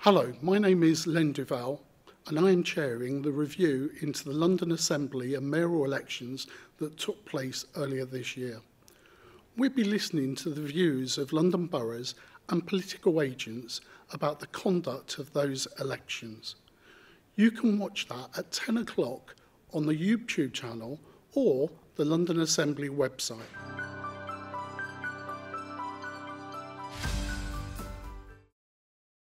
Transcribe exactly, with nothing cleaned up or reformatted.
Hello, my name is Len Duval and I am chairing the review into the London Assembly and mayoral elections that took place earlier this year. We'll be listening to the views of London boroughs and political agents about the conduct of those elections. You can watch that at ten o'clock on the YouTube channel or the London Assembly website.